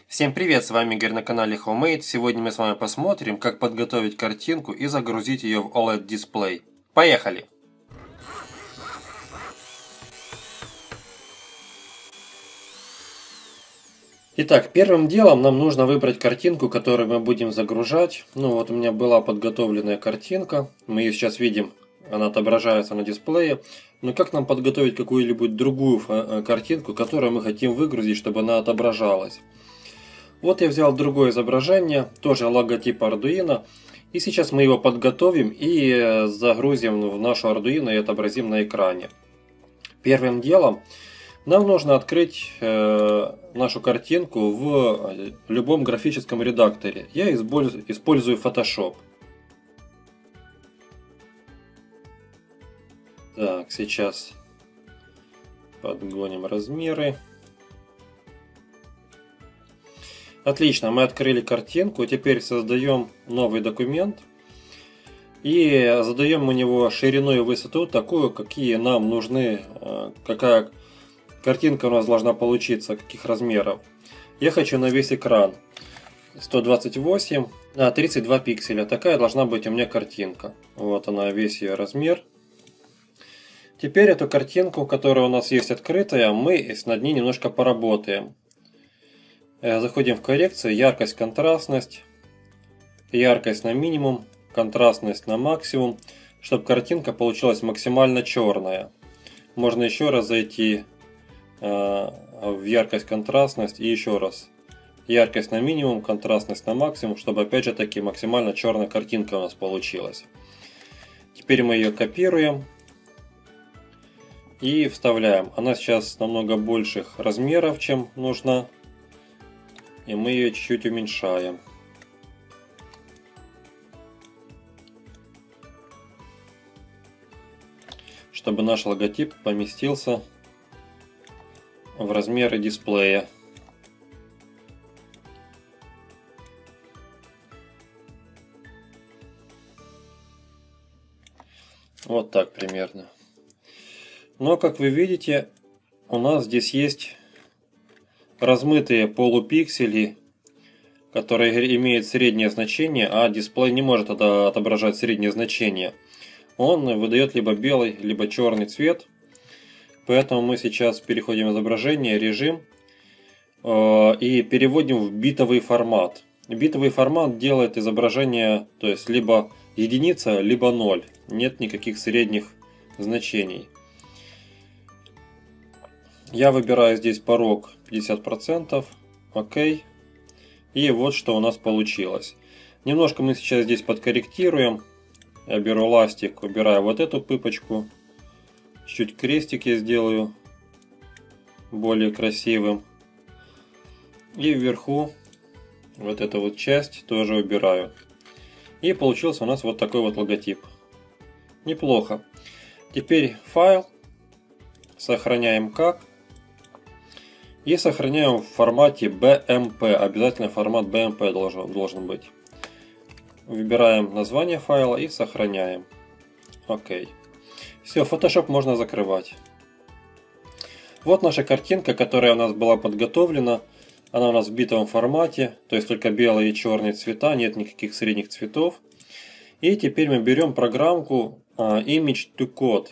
Всем привет, с вами Игорь на канале Homemade. Сегодня мы с вами посмотрим, как подготовить картинку и загрузить ее в OLED дисплей. Поехали! Итак, первым делом нам нужно выбрать картинку, которую мы будем загружать. Вот у меня была подготовленная картинка. Мы ее сейчас видим, она отображается на дисплее. Но как нам подготовить какую-либо другую картинку, которую мы хотим выгрузить, чтобы она отображалась? Вот я взял другое изображение, тоже логотип Arduino. И сейчас мы его подготовим и загрузим в нашу Arduino и отобразим на экране. Первым делом нам нужно открыть нашу картинку в любом графическом редакторе. Я использую Photoshop. Так, сейчас подгоним размеры. Отлично, мы открыли картинку, теперь создаем новый документ и задаем у него ширину и высоту такую, какие нам нужны, какая картинка у нас должна получиться, каких размеров. Я хочу на весь экран 128 на 32 пикселя, такая должна быть у меня картинка. Вот она, весь ее размер. Теперь эту картинку, которая у нас есть открытая, мы над ней немножко поработаем. Заходим в коррекцию, яркость, контрастность, яркость на минимум, контрастность на максимум, чтобы картинка получилась максимально черная. Можно еще раз зайти в яркость, контрастность и еще раз. Яркость на минимум, контрастность на максимум, чтобы опять же таки максимально черная картинка у нас получилась. Теперь мы ее копируем и вставляем. Она сейчас намного больших размеров, чем нужна. И мы ее чуть-чуть уменьшаем. Чтобы наш логотип поместился в размеры дисплея. Вот так примерно. Но как вы видите, у нас здесь есть размытые полупиксели, которые имеют среднее значение, а дисплей не может отображать среднее значение. Он выдает либо белый, либо черный цвет. Поэтому мы сейчас переходим в изображение, режим и переводим в битовый формат. Битовый формат делает изображение, то есть либо единица, либо 0. Нет никаких средних значений. Я выбираю здесь порог 50%, ОК. И вот что у нас получилось. Немножко мы сейчас здесь подкорректируем. Я беру ластик, убираю вот эту пыпочку. Чуть крестик я сделаю более красивым. И вверху вот эту вот часть тоже убираю. И получился у нас вот такой вот логотип. Неплохо. Теперь файл. Сохраняем как. И сохраняем в формате BMP. Обязательно формат BMP должен быть. Выбираем название файла и сохраняем. Окей. Все, Photoshop можно закрывать. Вот наша картинка, которая у нас была подготовлена. Она у нас в битовом формате. То есть только белые и черные цвета. Нет никаких средних цветов. И теперь мы берем программку Image to Code.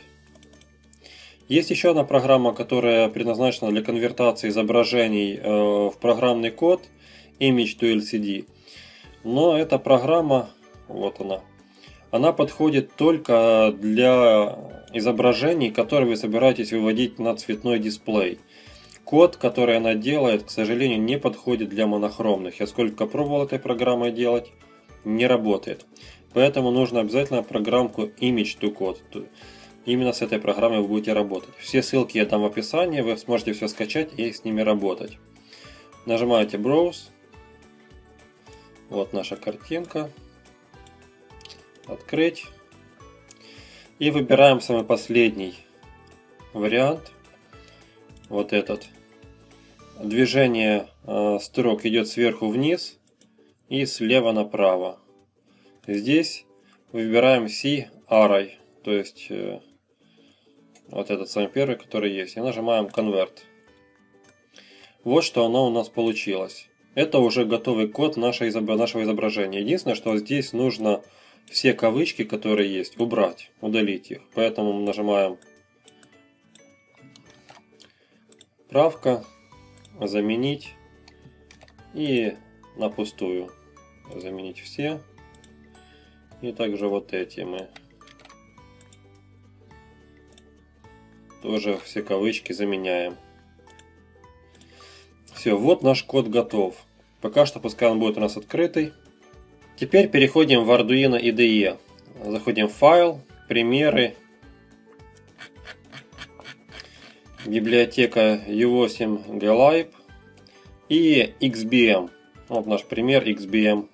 Есть еще одна программа, которая предназначена для конвертации изображений в программный код Image to LCD. Но эта программа, вот она подходит только для изображений, которые вы собираетесь выводить на цветной дисплей. Код, который она делает, к сожалению, не подходит для монохромных. Я сколько пробовал этой программой делать, не работает. Поэтому нужно обязательно программку Image to Code. Именно с этой программой вы будете работать. Все ссылки я дам в описании, вы сможете все скачать и с ними работать. Нажимаете Browse. Вот наша картинка. Открыть. И выбираем самый последний вариант. Вот этот. Движение строк идет сверху вниз и слева направо. Здесь выбираем C-Array. То есть вот этот самый первый, который есть. И нажимаем Convert. Вот что оно у нас получилось. это уже готовый код нашего изображения. Единственное, что здесь нужно все кавычки, которые есть, убрать, удалить их. Поэтому мы нажимаем правка, заменить и на пустую заменить все. И также вот эти мы тоже все кавычки заменяем. Все, вот наш код готов. Пока что пускай он будет у нас открытый. Теперь переходим в Arduino IDE. Заходим в файл, примеры, библиотека U8 glib и XBM. Вот наш пример XBM.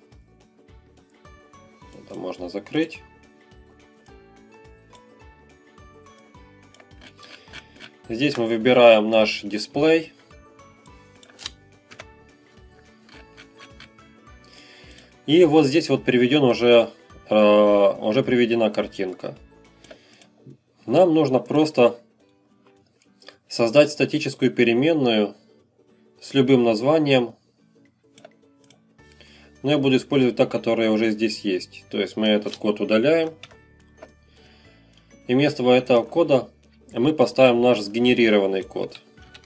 Это можно закрыть. Здесь мы выбираем наш дисплей. И вот здесь вот приведен уже приведена картинка. Нам нужно просто создать статическую переменную с любым названием. Но я буду использовать та, которая уже здесь есть. То есть мы этот код удаляем. И вместо этого кода мы поставим наш сгенерированный код.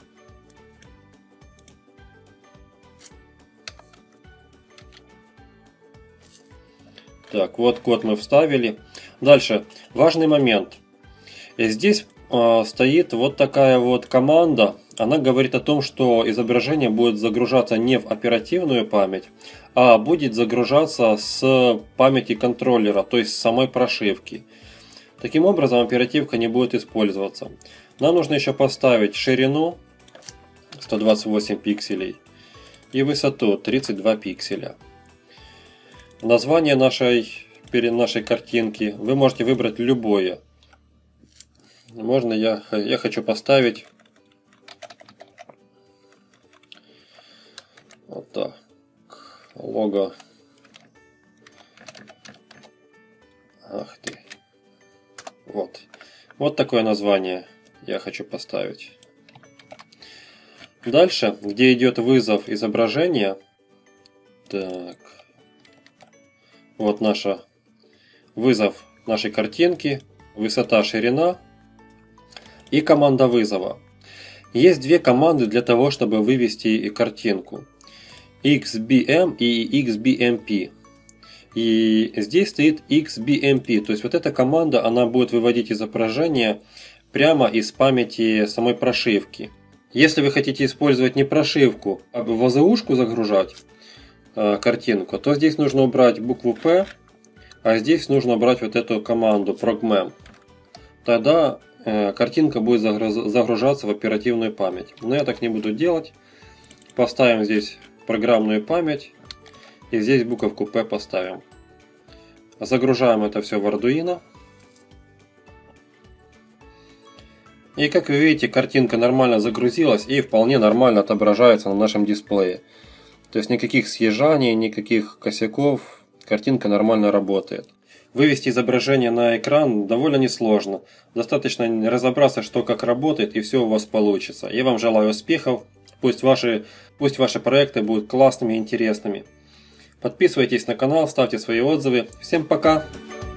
Так, вот код мы вставили. Дальше, важный момент. Здесь стоит вот такая вот команда. Она говорит о том, что изображение будет загружаться не в оперативную память, а будет загружаться с памяти контроллера, то есть с самой прошивки. Таким образом, оперативка не будет использоваться. Нам нужно еще поставить ширину 128 пикселей и высоту 32 пикселя. Название нашей картинки вы можете выбрать любое. Можно я хочу поставить вот так. Лого. Ах ты. Вот. Вот такое название я хочу поставить. Дальше, где идет вызов изображения. Так. Вот вызов нашей картинки, высота, ширина и команда вызова. Есть две команды для того, чтобы вывести картинку. XBM и XBMP. И здесь стоит XBMP. То есть вот эта команда, она будет выводить изображение прямо из памяти самой прошивки. Если вы хотите использовать не прошивку, а в ОЗУшку загружать картинку, то здесь нужно убрать букву P, а здесь нужно убрать вот эту команду progmem. Тогда картинка будет загружаться в оперативную память. Но я так не буду делать. Поставим здесь программную память и здесь буковку P поставим. Загружаем это все в Arduino. И как вы видите, картинка нормально загрузилась и вполне нормально отображается на нашем дисплее. То есть никаких съезжаний, никаких косяков, картинка нормально работает. Вывести изображение на экран довольно несложно. Достаточно разобраться, что как работает, и все у вас получится. Я вам желаю успехов. Пусть ваши проекты будут классными и интересными. Подписывайтесь на канал, ставьте свои отзывы. Всем пока!